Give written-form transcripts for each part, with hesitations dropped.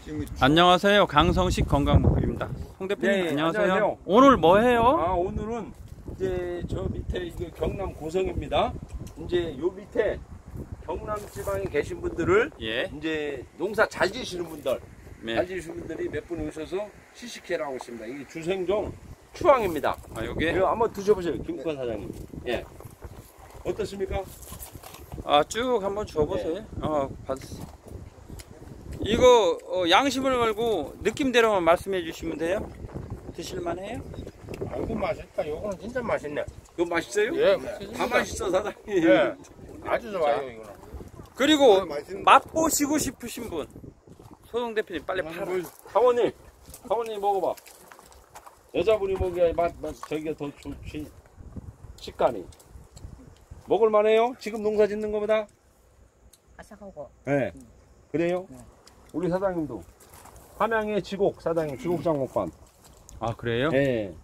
안녕하세요. 강성식 건강목걸입니다. 홍 대표님, 네, 안녕하세요. 안녕하세요. 오늘 뭐 해요? 오늘은 이제 저 밑에 이게 경남 고성입니다. 이제 요 밑에 경남 지방에 계신 분들을 예. 이제 농사 잘 지시는 분들, 네. 잘 지시는 분들이 몇 분 오셔서 시식회라고 있습니다. 이게 주생종 추앙입니다. 여기? 이거 한번 드셔보세요, 김국환 사장님. 예. 어떻습니까? 쭉 한번 줘보세요. 받았어. 이거 양심을 걸고 느낌대로만 말씀해 주시면 돼요. 드실만해요? 아이고 맛있다. 요거는 진짜 맛있네. 이거 맛있어요? 예, 다 맛있어, 사장님. 예, 아주 좋아요 이거는. 그리고 맛보시고 싶으신 분, 소동 대표님 빨리 팔아. 사모님 먹어봐. 여자분이 먹어야 저기가 더 좋지. 식감이. 먹을만해요? 지금 농사 짓는 거보다? 아삭하고. 네. 그래요? 네. 우리 사장님도. 함양의 지곡, 사장님, 지곡장 먹방. 그래요? 네.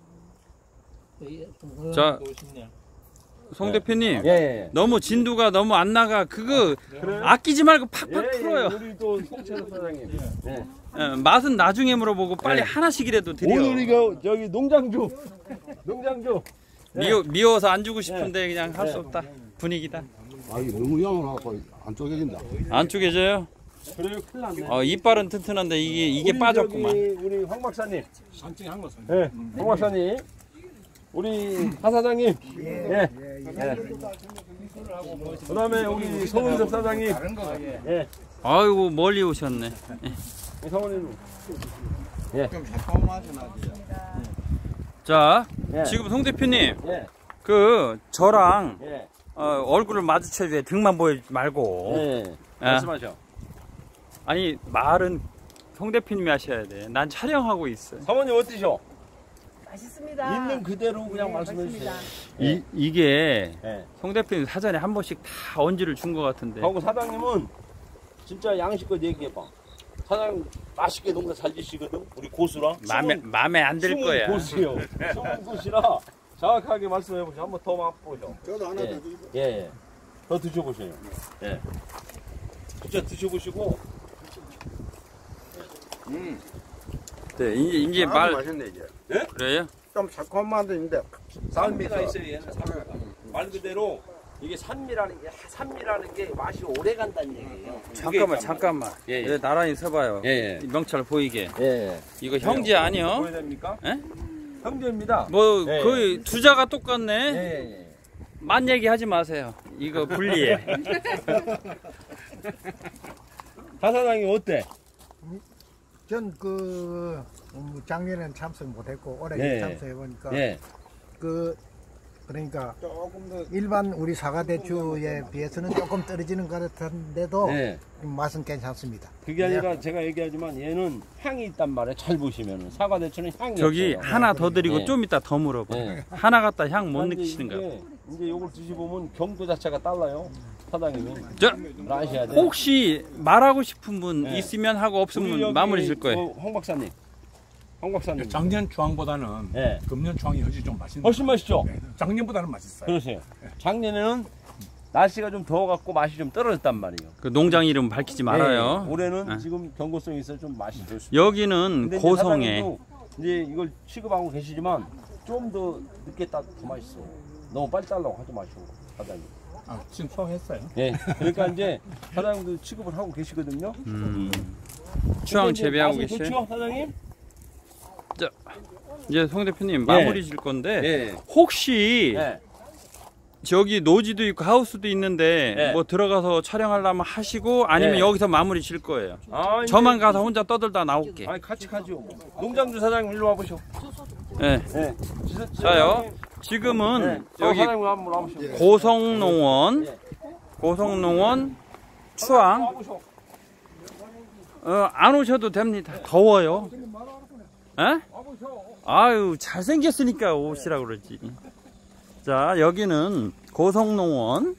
자, 송 대표님. 예. 너무 진도가 너무 안 나가. 그거 아끼지 말고 팍팍 풀어요. 우리 또 송채로 사장님. 예. 맛은 나중에 물어보고 빨리 네. 하나씩이라도 드려. 오늘 이거 저기 농장주. 미워서 안 주고 싶은데 그냥 할 수 없다. 분위기다. 이게 너무 양을 안 쪼개진다. 안 쪼개져요? 그래요, 큰일 났네. 이빨은 튼튼한데 이게 우리 빠졌구만. 저기 우리 황 박사님. 산증한 거 산. 네, 황 박사님. 우리 하 사장님. 예. 그 다음에 우리 서은섭 사장님. 예. 아이고 멀리 오셨네. 사모님. 좀 잠깐만 나지. 자, 예. 지금 송 대표님, 예. 저랑 예. 얼굴을 마주쳐줘야 등만 보이지 말고. 예. 말씀하셔. 아니 말은 송 대표님이 하셔야 돼. 난 촬영하고 있어. 사모님 어떠셔? 맛있습니다. 있는 그대로 그냥 말씀해 주세요. 이게 예. 송 대표님 사전에 한 번씩 다 언지를 준 것 같은데. 하고 사장님은 진짜 양식껏 얘기해봐. 사장님 맛있게 농사 잘 지시거든. 우리 고수라. 마음에 안 들 거야. 고수요. 숨은 고수라. 정확하게 말씀해 보세요. 한번 더 맛보죠. 저도 하나 더 드릴게요. 예. 더 드셔보세요. 예. 진짜 드셔보시고. 네, 이제 아주 맛있네 이제. 그래요? 좀 새콤한데 있는데 산미가 있어요. 얘는 산미가. 말 그대로 이게 산미라는 게 맛이 오래 간다는 얘기예요. 잠깐만. 예. 예, 나란히 서봐요. 예. 이 명찰 보이게. 예. 이거 형제 아니요? 보여야 됩니까? 예? 형제입니다. 뭐 예. 거의 두자가 똑같네. 예. 만 얘기 하지 마세요. 이거 분리해. 하 사장님 어때? 전 작년에는 참석 못했고 올해 예. 참석해 보니까 예. 그러니까 조금 더 일반 우리 사과 대추에 비해서는 조금 떨어지는 것 같은데도 예. 맛은 괜찮습니다. 그게 아니라 제가 얘기하지만 얘는 향이 있단 말이에요. 잘 보시면 사과 대추는 향이 저기 없어요. 하나 더 드리고 예. 좀 이따 더 물어봐. 예. 하나 갖다 향 못 근데 느끼시는가 봐. 이제 요걸 드셔보면 경도 자체가 달라요. 사장님은 저 아셔야 돼요. 혹시 말하고 싶은 분 예. 있으면 하고 우리 없으면 여기 마무리 질 거예요. 황 박사님. 황 박사님. 작년 추앙보다는 예. 금년 추앙이 훨씬 좀 맛있네. 훨씬 맛있죠? 네, 작년보다는 맛있어요. 그러세요. 작년에는 날씨가 좀 더워갖고 맛이 좀 떨어졌단 말이에요. 그 농장 이름 밝히지 말아요. 네, 올해는 예. 지금 경고성이 있어 좀 맛이 좋습니다. 여기는 근데 이제 고성에 사장님도 이제 이걸 취급하고 계시지만 좀 더 늦게 따 더 맛있어. 너무 빨리 따려고 하지 마시고 사장님. 지금 추앙했어요. 예. 그러니까 이제 사장님도 취급을 하고 계시거든요. 추앙 재배하고 맛은 계세요. 좋죠, 사장님? 이제 송 대표님 마무리 질 건데 예. 혹시 예. 저기 노지도 있고 하우스도 있는데 네. 뭐 들어가서 촬영하려면 하시고 아니면 네. 여기서 마무리 질 거예요. 아, 이제- 저만 가서 혼자 떠들다 나올게. 아니 같이 가죠. 농장주 사장님 일로 와보시오. 네. 예. 자요. 지금은 네. 여기 사장님 한번 와보시오. 고성농원 추앙 와보시오. 안 오셔도 됩니다. 더워요. 에? 아유 잘생겼으니까 오시라 그러지. 자 여기는 고성농원.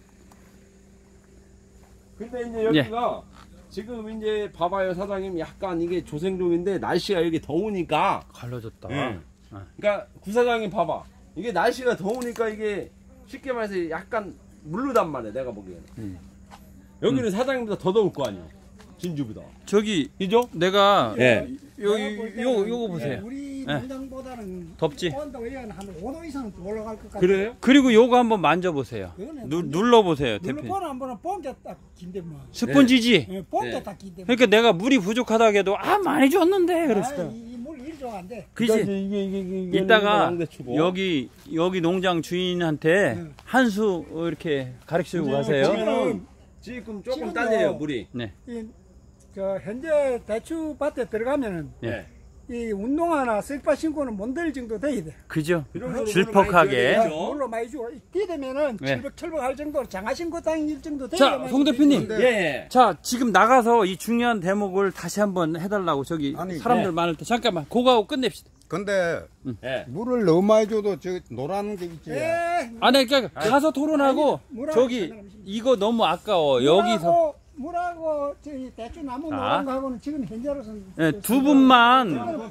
근데 이제 여기가 지금 이제 봐봐요 사장님 약간 이게 조생종인데 날씨가 여기 더우니까 갈라졌다. 그러니까 구사장님 봐봐 이게 날씨가 더우니까 이게 쉽게 말해서 약간 물르단 말이야 내가 보기에는 여기는 사장님보다 더 더울 거 아니야 진주보다. 저기 그죠? 내가 예. 요거 보세요. 우리 예. 농장보다는 덥지? 온도가 한 5도 이상 올라갈 것 같아요. 그래요? 그리고 요거 한번 만져보세요. 그거는 눌러보세요, 대표님. 눌러보는 한 번은 뽕게 딱 긴데 뭐. 스펀지지? 예, 뽕게 네. 딱 긴데. 그러니까 내가 물이 부족하다고 해도 많이 줬는데 그랬어. 이물 일조 안 돼. 그지? 이게 이따가 양배추고. 여기 농장 주인한테 한 수 이렇게 가르치고 가세요. 지금 지금요. 조금 딸려요 물이. 네. 저 현재 대추 밭에 들어가면은 네. 이 운동화나 슬리퍼 신고는 못 들 정도 돼야 돼. 그죠? 그런 질퍽하게. 거는 그죠? 물로 많이 주고 뛰되면은 네. 철벅철벅할 정도로 장화 신고 다닐 정도 돼야 자, 송 대표님. 예. 자, 지금 나가서 이 중요한 대목을 다시 한번 해달라고 저기 아니, 사람들 네. 많을 때 잠깐만 그거하고 끝냅시다. 근데 예. 물을 너무 많이 줘도 저 노란 게 있지. 예. 아니 그러니까 가서 토론하고 물하고 저기 상관없습니다. 이거 너무 아까워. 여기서 물하고 저기 대추 나무 자. 노란 거하고는 지금 현재로서는 네, 두 분만 이거는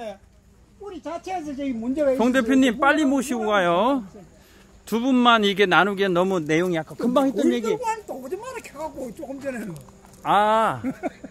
뿌리 자체에서 저기 문제가 있어요. 송 대표님 빨리 모시고 가요. 두 분만 이게 나누기엔 너무 내용이 아까 금방 했던 얘기. 또 어디 말을 켜갖고 조금 전에는 아,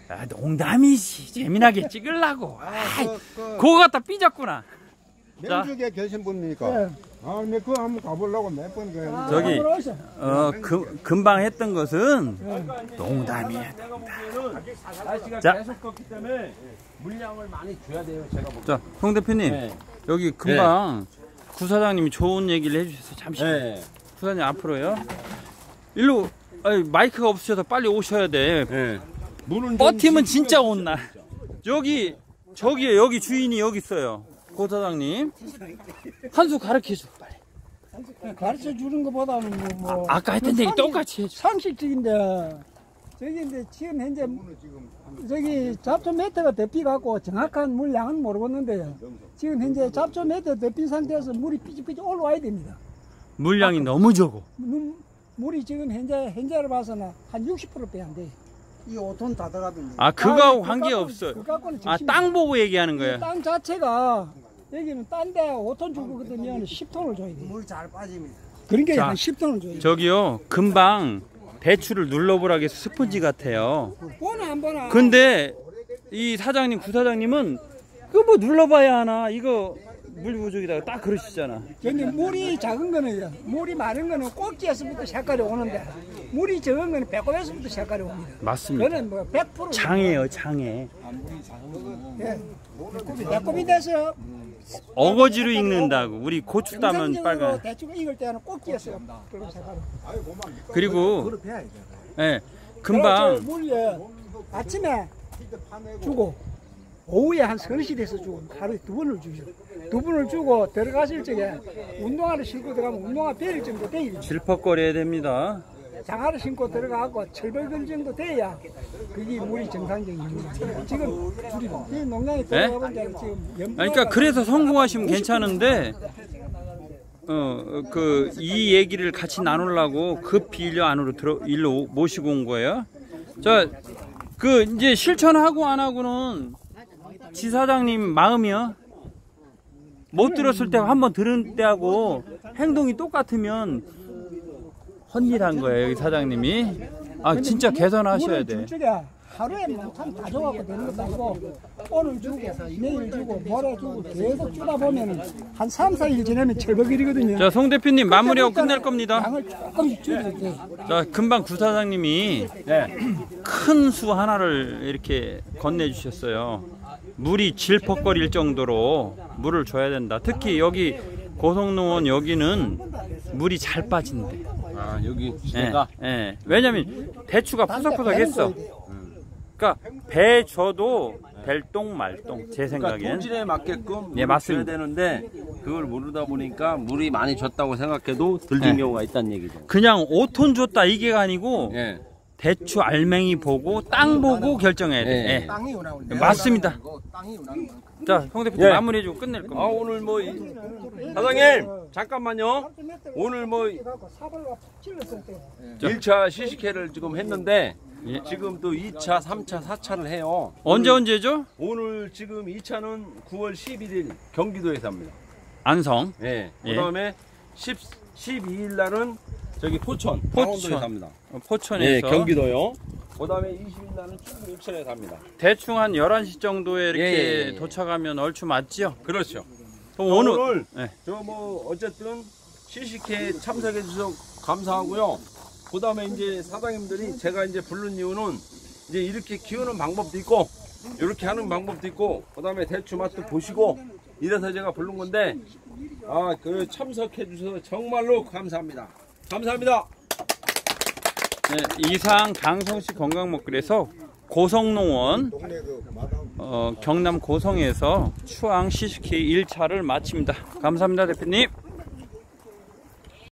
농담이지. 재미나게 찍으려고. 그거 갖다 삐졌구나. 면적에 계신 분이니까. 네. 아, 근데 그거 한번 가보려고 몇 번 그랬는데. 저기 들어오셔. 금방 했던 것은 농담이야. 내가 보기에는 날씨가 자. 계속 덥기 때문에 물량을 많이 줘야 돼요. 제가 보기에. 자, 송 대표님 네. 여기 금방 구사장님이 좋은 얘기를 해주셔서 잠시 네. 구사장님 앞으로요. 일로 아니, 마이크가 없으셔서 빨리 오셔야 돼. 네. 물은 버티면 진짜 온나. 저기 여기 주인이 여기 있어요. 고사장님 한 수 가르쳐줘 빨리. 가르쳐 주는 것보다는 뭐 아까 했던 얘기 똑같이 해줘. 상식적인데 저기 이제 지금 현재 저기 잡초 매트가 덮이 갖고 정확한 물량은 모르겠는데요. 지금 현재 잡초 매트 덮인 상태에서 물이 삐직삐직 올라와야 됩니다. 물량이 너무 적어. 물이 지금 현재로 봐서는 한 60% 빼야 안 돼. 이 5톤 다 들어가던데. 아 그거하고 관계 없어요. 아 땅 보고 얘기하는 거예요. 땅 자체가 여기는 딴데 5톤 주고 그러면 10톤을 줘야 돼. 물 잘 빠집니다. 그러니까 자, 한 10톤을 줘야 돼. 저기요 금방 대추를 눌러보라고 해서 스펀지 같아요. 보나 안 보나. 근데 이 사장님 구사장님은 그거 뭐 눌러봐야 하나 이거 물 부족이다 딱 그러시잖아. 근데 물이 작은 거는요. 물이 많은 거는 꼭지에서부터 색깔이 오는데 물이 적은 거는 배꼽에서부터 색깔이 옵니다. 맞습니다. 그거는 뭐 100% 장애요 장애. 예. 배꼽이 돼서 어거지로 익는다고. 우리 고추 따면 빨간. 대충 익을 때는 꼭지에서 그런 색깔. 그리고 예 금방 물에 아침에 주고 오후에 한 서너 시대에서 주고 하루에 2번을 주죠. 2번을 주고 들어가실 적에 운동화를 신고 들어가면 운동화 베일 정도 돼야 질퍽거려야 됩니다. 장화를 신고 들어가고 철벌걸 정도 돼야 그게 물이 정상적인 물이에요. 지금 이 농장에 들어가본 데는 지금 그러니까 그래서 성공하시면 괜찮은데 이 얘기를 같이 나누려고 급히 일로 모시고 온 거예요. 자, 그 이제 실천하고 안 하고는 지사장님 마음이요. 못 들었을 때 한번 들은 때하고 행동이 똑같으면 헌일한 거예요, 여기 사장님이. 아, 진짜 개선하셔야 돼. 하루에 못하면 다 줘갖고 되는 것도 아니고 오늘 주고 내일 주고 모레 주고 계속 주다 보면은 한 3, 4일 지나면 철벅일이거든요. 자, 송 대표님 마무리하고 끝낼 겁니다. 양을 조금씩 줄일 때. 자, 금방 구사장님이 큰 수 하나를 이렇게 건네주셨어요. 물이 질퍽거릴 정도로 물을 줘야 된다. 특히 여기 고성농원 여기는 물이 잘 빠진대. 아, 여기 제가 왜냐면 대추가 푸석푸석했어. 그러니까 배 줘도 벨똥 말똥 제 생각엔. 토질에 맞게끔 네, 맞습니다. 줘야 되는데 그걸 모르다 보니까 물이 많이 줬다고 생각해도 들린 경우가 있다는 얘기죠. 그냥 5톤 줬다 이게 아니고 예. 대추 알맹이 보고 땅 보고 결정해야 돼. 예. 땅이 오라고. 맞습니다. 땅이 오라고. 자, 송 대표님 마무리해주고 끝낼 겁니다. 오늘 뭐 사장님 잠깐만요. 오늘 뭐 1차 시식회를 지금 했는데 지금 또 2차, 3차, 4차를 해요. 언제죠? 오늘 지금 2차는 9월 11일 경기도에서 합니다. 안성. 예. 그다음에 12일 날은 저기 포천, 포천. 강원도에 삽니다. 포천에서 네, 경기도요. 그다음에 20인나는 충북 육천에 삽니다. 대충 한 11시 정도에 이렇게 예. 도착하면 얼추 맞죠? 그렇죠. 그럼 오늘 네. 저 뭐 어쨌든 시식회 참석해 주셔서 감사하고요. 그다음에 이제 사장님들이 제가 이제 부른 이유는 이제 이렇게 키우는 방법도 있고 이렇게 하는 방법도 있고 그다음에 대추 맛도 보시고 이래서 제가 부른 건데 그 참석해 주셔서 정말로 감사합니다. 감사합니다. 네, 이상 강성시 건강먹거리에서 고성농원 경남 고성에서 추앙 시식회 1차를 마칩니다. 감사합니다, 대표님.